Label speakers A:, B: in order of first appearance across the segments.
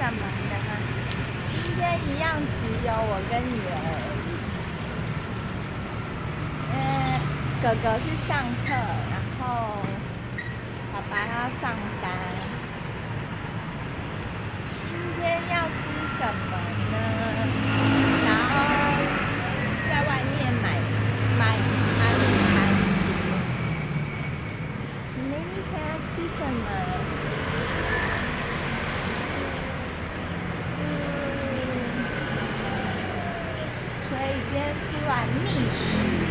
A: 什么呢？今天一样只有我跟女儿而已。哥哥去上课，然后爸爸要上班。今天要吃什么呢？然后在外面买餐吃。你们想要吃什么？所以今天突然觅食。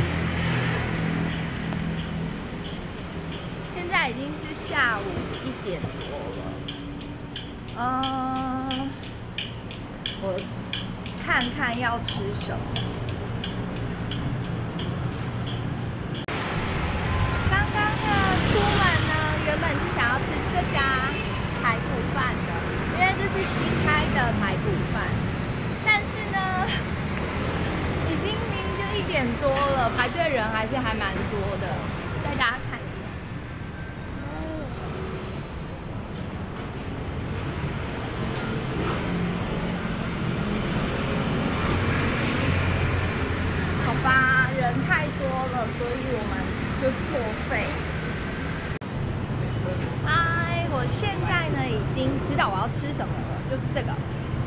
A: 现在已经是下午1点多了。我看看要吃什么。刚刚呢，出门呢，原本是想要吃这家排骨饭的，因为这是新开的排骨饭。但是呢，已经明明就1点多了，排队人还蛮多的。带大家看一下。好吧，人太多了，所以我们就作废。嗨，我现在呢已经知道我要吃什么了，就是这个。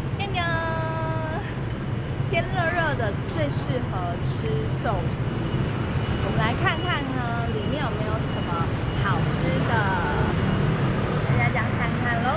A: 天热热的最适合吃寿司。我们来看看呢，里面有没有什么好吃的，大家这样看看喽。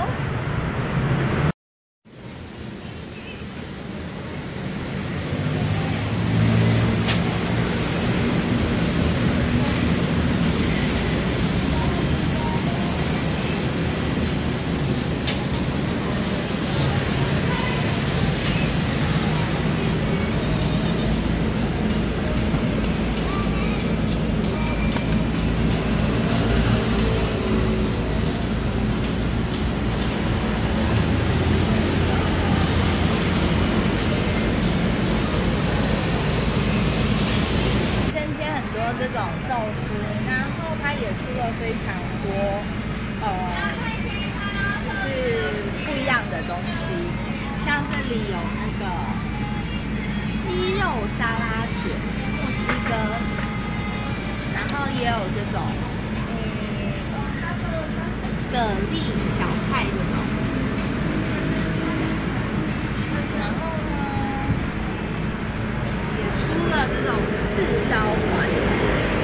A: 这种寿司，然后它也出了非常多，就是不一样的东西，像这里有那个鸡肉沙拉卷，墨西哥，然后也有这种蛤蜊小菜这种，然后呢，也出了这种炙烧环。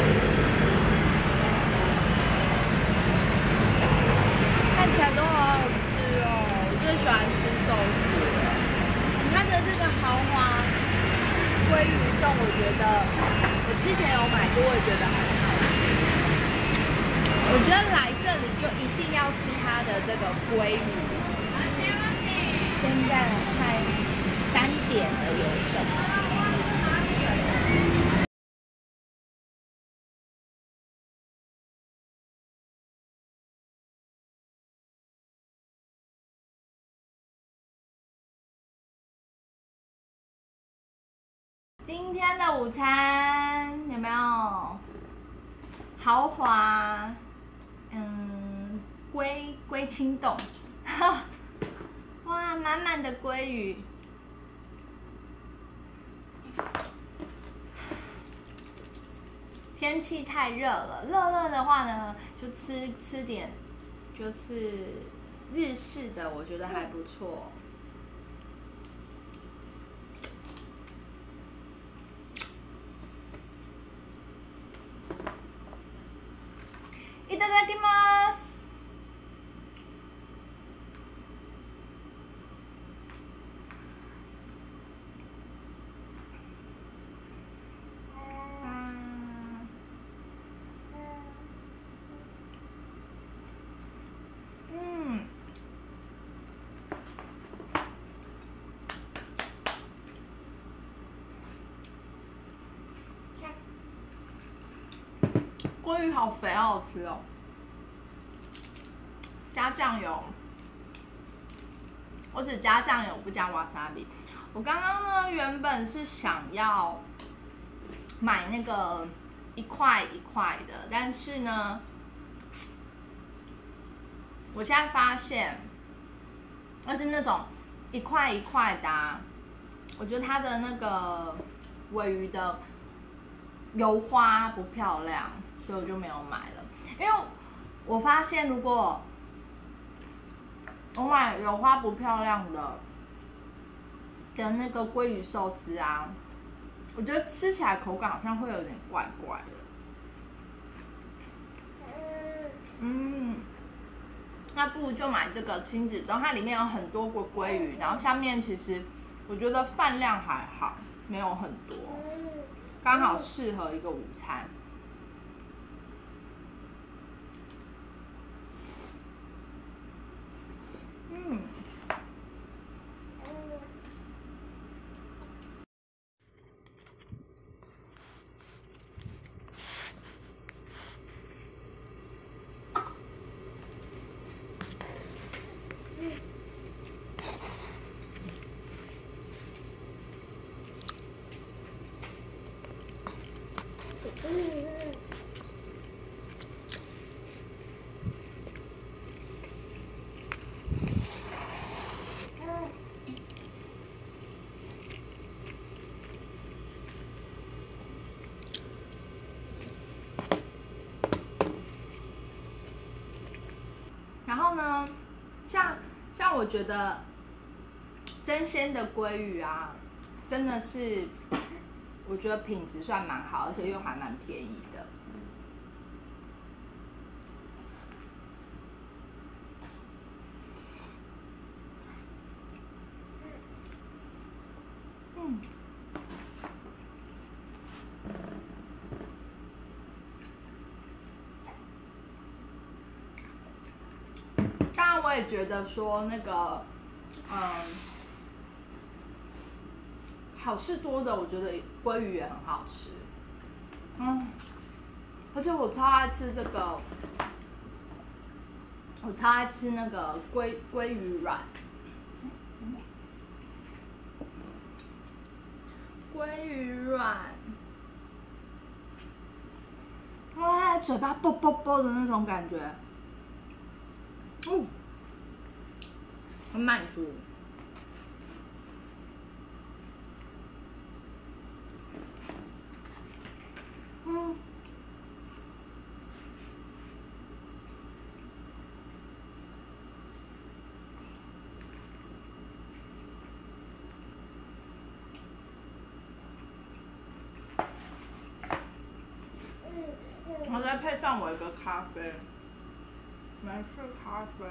A: 看起来都好好吃哦！我最喜欢吃寿司了。它的这个豪华鲑鱼冻，我觉得我之前有买过，我也觉得很好吃。我觉得来这里就一定要吃它的这个鲑鱼。现在来看单点的有什么？今天的午餐有没有豪华？龟青冻，哇，满满的鲑鱼。天气太热了，热的话呢，就吃点就是日式的，我觉得还不错。いただきます。鲑鱼好肥，好好吃哦！加酱油，我只加酱油，不加瓦萨比。我刚刚呢，原本是想要买那个1块1块的，但是呢，我现在发现，而是那种一块一块的啊，我觉得它的那个鲔鱼的油花不漂亮，所以我就没有买了。因为我发现如果我买油花不漂亮的那个鲑鱼寿司啊，我觉得吃起来口感好像会有点怪怪的。那不如就买这个亲子冻，它里面有很多个鲑鱼，然后下面其实我觉得饭量还好，没有很多，刚好适合一个午餐。然后呢，像我觉得真鲜的鲑鱼啊，真的是我觉得品质算蛮好，而且又还蛮便宜的。当然，我也觉得说那个，好事多的，我觉得鲑鱼也很好吃。而且我超爱吃这个，我超爱吃那个鲑鱼卵，鲑鱼卵，哇，嘴巴啵啵啵的那种感觉，很满足。然后再配上我一个咖啡，美式咖啡。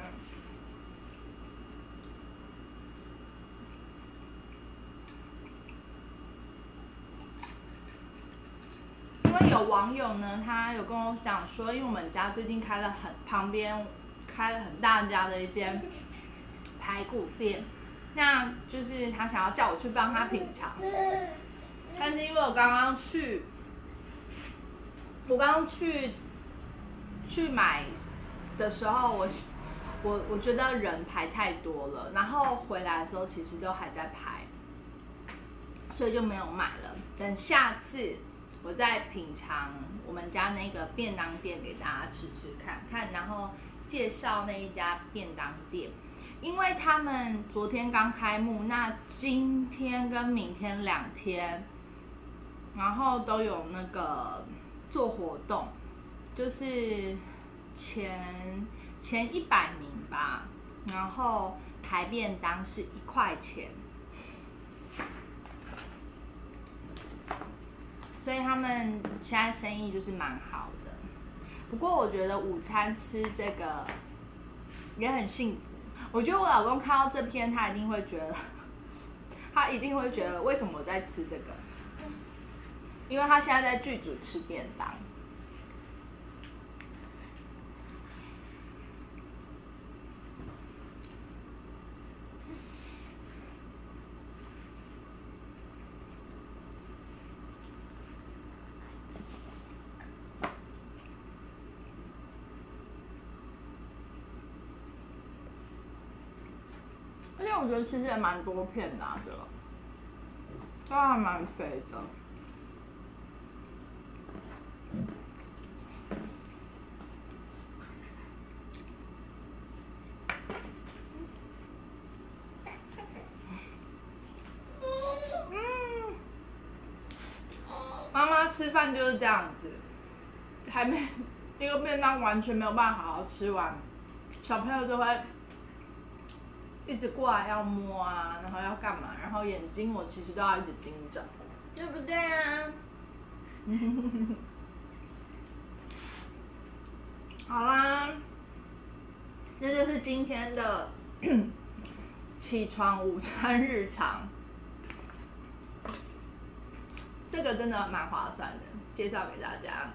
A: 因为有网友呢，他有跟我讲说，因为我们家最近旁边开了很大家的一间排骨店，那就是他想要叫我去帮他品尝，但是因为我刚刚去买的时候，我觉得人排太多了，然后回来的时候其实都还在排，所以就没有买了。等下次我再品尝我们家那个便当店给大家吃看，然后介绍那一家便当店，因为他们昨天刚开幕，那今天跟明天2天，然后都有那个做活动，就是前100名吧，然后排便当是1块钱。所以他们现在生意就是蛮好的，不过我觉得午餐吃这个也很幸福。我觉得我老公看到这篇，他一定会觉得为什么我在吃这个？因为他现在在剧组吃便当。而且我觉得其实也蛮多片的这个，都还蛮肥的。
B: 吃饭就是这样子，还没一个便当完全没有办法好好吃完，小朋友就会一直过来要摸啊，然后要干嘛，然后眼睛我其实都要一直盯着，
A: 对不对啊？
B: 好啦，这就是今天的起床午餐日常，这个真的蛮划算的，介绍给大家。